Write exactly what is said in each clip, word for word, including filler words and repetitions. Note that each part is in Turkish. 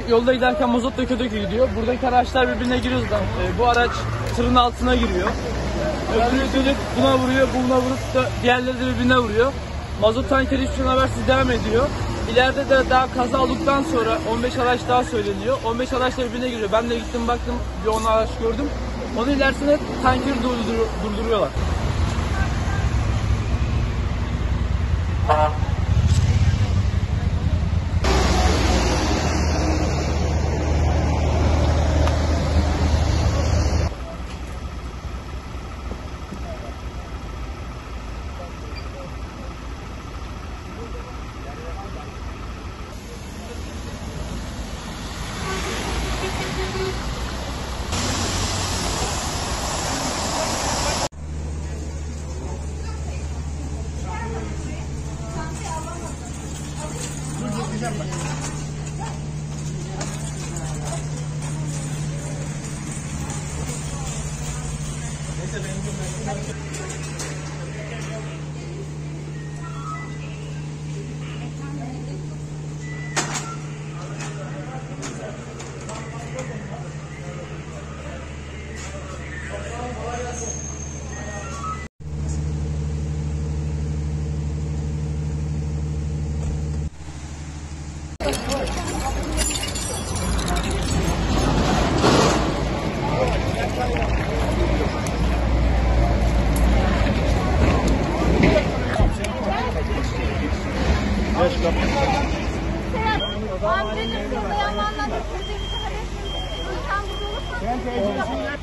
Yolda giderken mazot döke döke gidiyor. Buradaki araçlar birbirine giriyor zaten. E, bu araç tırın altına giriyor. Öbürü dönüp buna vuruyor, buna vurup da diğerleri de birbirine vuruyor. Mazot tankeri hiçbir şeyden habersiz devam ediyor. İleride de daha kaza olduktan sonra on beş araç daha söyleniyor. on beş araç da birbirine giriyor. Ben de gittim baktım, bir on araç gördüm. Onun ilerisinde tankeri durdur durduruyorlar. Abi benim burada yanlarından da sürücümüzü halletmemiz. Sen burada olursan.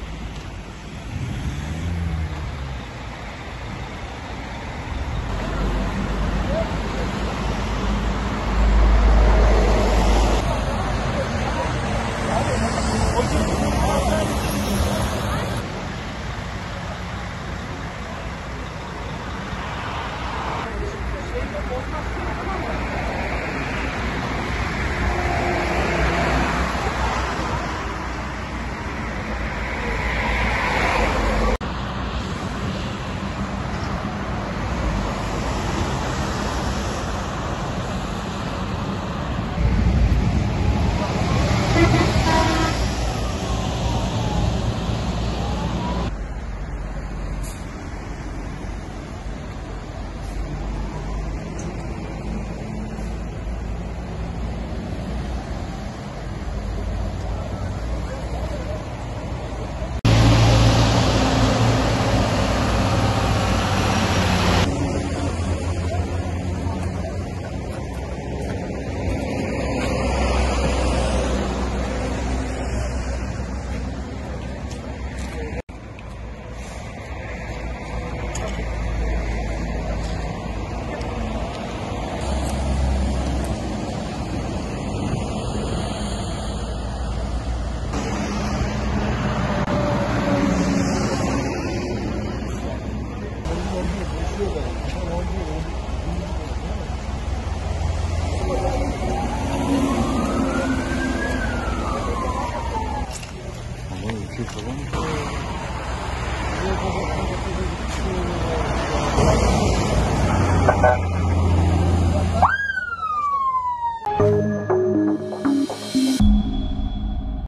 Orada yaşıyorlar. Orada